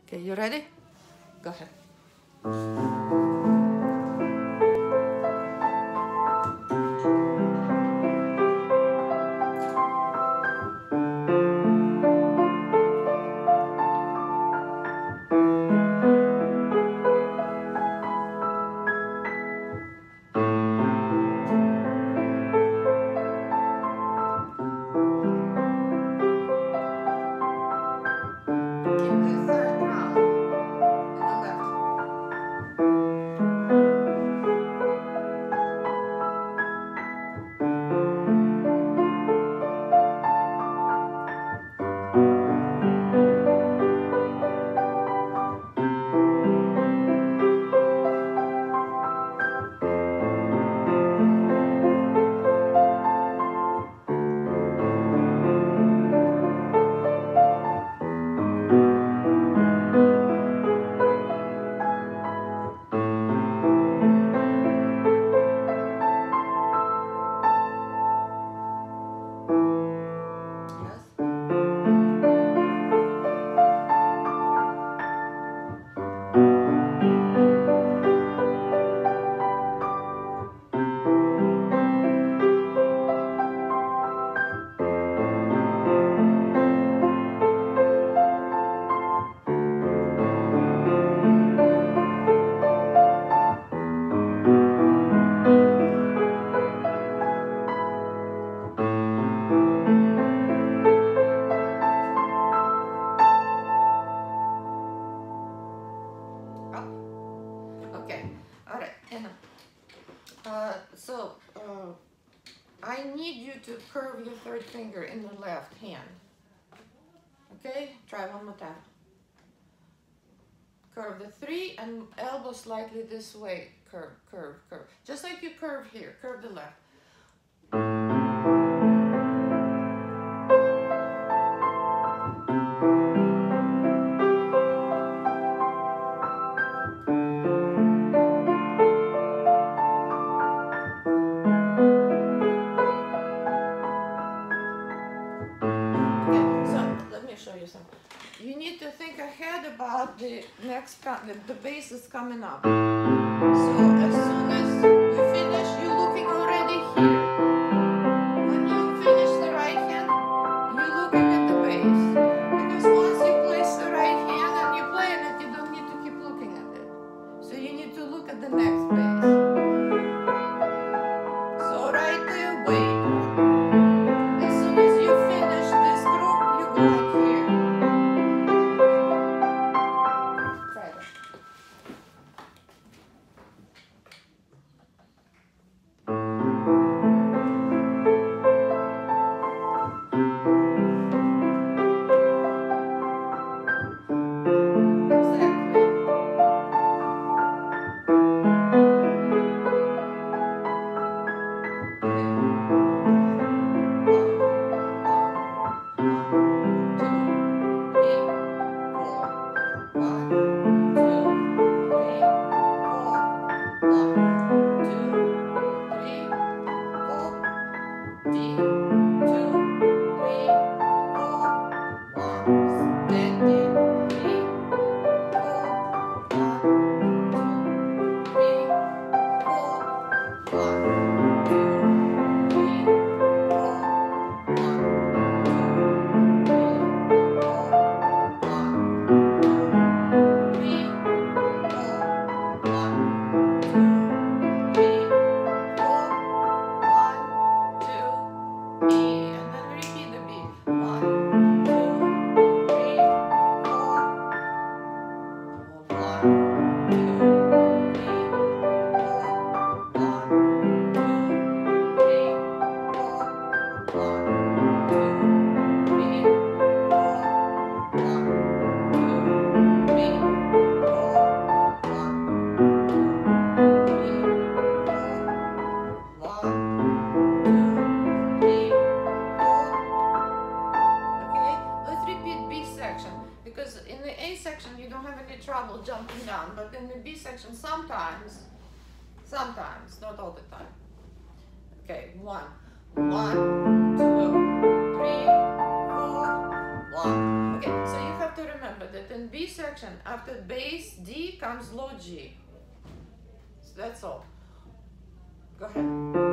Okay, you ready? Go ahead. Okay, all right, and I need you to curve your third finger in the left hand. Okay, try one more time. Curve the 3 and elbow slightly this way. Curve, curve, curve. Just like you curve here, curve the left. Show you something. You need to think ahead about the next the bass is coming up. So as soon as you finish, you're looking already here. When you finish the right hand, you're looking at the bass. Because once you place the right hand and you play it, you don't need to keep looking at it. So you need to look at the next bass. So right there, wait. As soon as you finish this group, you go up here. Trouble jumping down, but in the B section sometimes, not all the time. Okay, 1, 1, 2, 3, 4, 1. Okay, so you have to remember that in B section, after bass D comes low G. So that's all. Go ahead.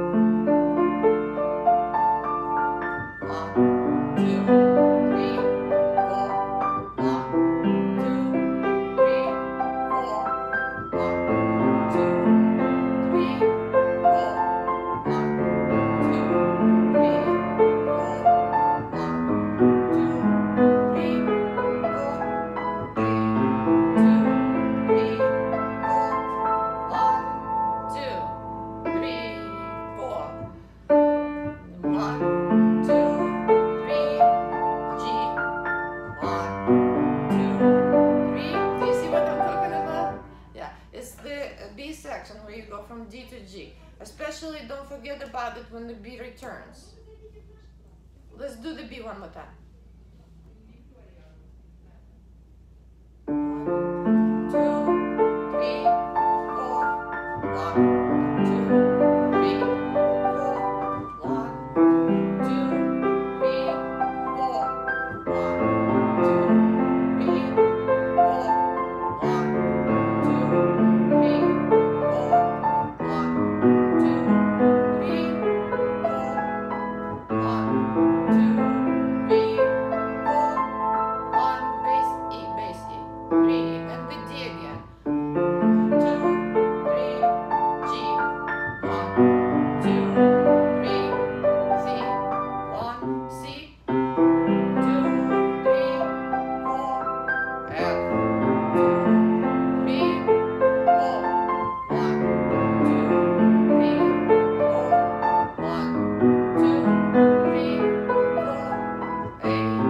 1, 2, 3, 4. 1, 2, 3, 4. 1, 2, 3, 4. 1, 2, 3, 4. 1, 2, 3, 4. 1, 2, 3, G. 1, 2, 3. Do you see what I'm talking about? Yeah, it's the B section where you go from D to G. Especially don't forget about it when the B returns. Let's do the B one more time. 1, 2, 3, 4. 1, 2, 3, 4. 1, 2, 3, 4. 1, 2, 3, 4. 1, 2, 3, 4. 1, 2, 3, 4. 1, 2, 3, 4. 1, bass E, 3, and the D again. 2, 3, G. 1, 2, 3, C. 1, C. 2, 3, 4, F. 2, 3, 4. 1, 2, 3, 4. 1, 2, 3, 4. A.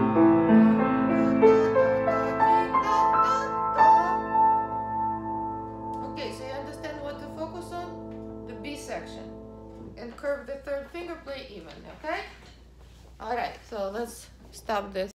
Okay, so you understand what to focus on? The B section. And curve the third finger, play even, okay? Alright, so let's stop this.